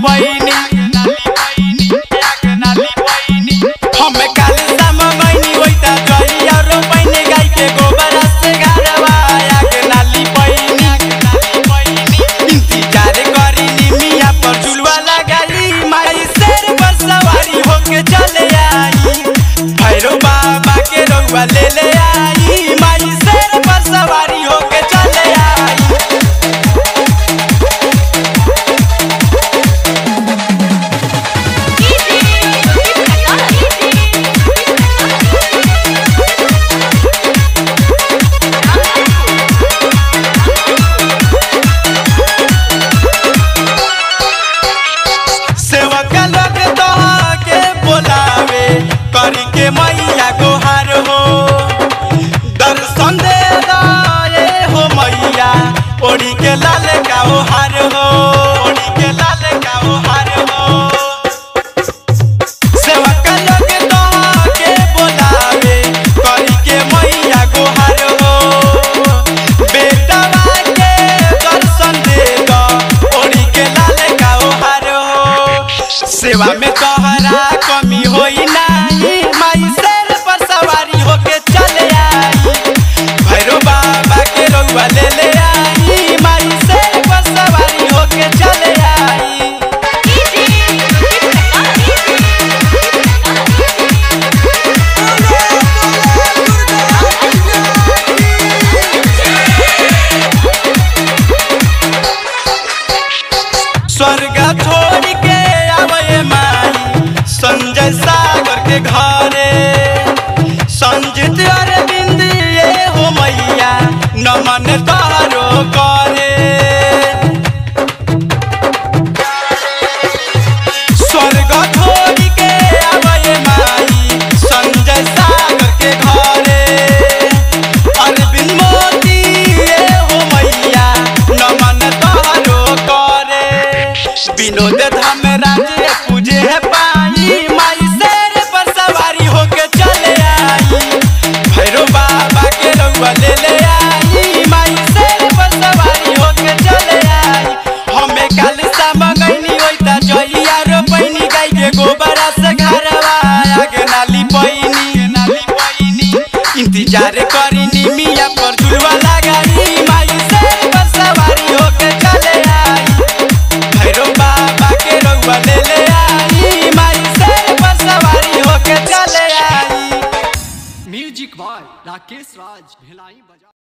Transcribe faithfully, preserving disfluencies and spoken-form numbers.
पैनी हमें काली शाम मैनी होइता जइया रो पैनी गाय के गोबर से घरवा आगे नाली पैनी इंतजार करी निमिया पर झुलवा लगाई माई शेर पर सवारी होके चले आई भैरव बाबा के रउआ ले ले आई माई शेर पर सवारी होके चले आई करी के मैया गोहार हो दर्शन दे रे हो मैया ओढ़ी के लाल का हार हो ओढ़ी के लाल का हार हो सेवक लोग तो के बोलावे करी के मैया गोहार हो बेटा के दर्शन दे दो ओढ़ी के लाल का हार हो सेवा में तोहरा कमी होई ना माई शेर पर सवारी होके चले आई भैरव बाबा के रउआ ले ले आई माई शेर पर सवारी होके चले आई स्वर्ग छोड़ के आवे माई संजय सागर के घरे संजित अरविंद ये हो मैया नमन तारो करे स्वर्ग छोड़ के आवे माई संजय सागर के घरे अरविंद मोती ये हो मैया नमन तारो करे विनोद धाम राजे पूजे है पाई माई शेर पर सवारी होके चले आई भैरव बाबा के रउआ ले ले आई माई शेर पर सवारी होके चले आई हमें काली शाम गईनी होइता जइया रो पैनी गाय के गोबर से घरवा आगे नाली पैनी नाली पैनी इंतजार करी निमिया पर झुलवा लगाई माई शेर पर सवारी होके चले आई भैरव बाबा के रउआ ले ले आई माई शेर पर सवारी होके चले आई। म्यूजिक बॉय राकेश राज भिलाई बजा।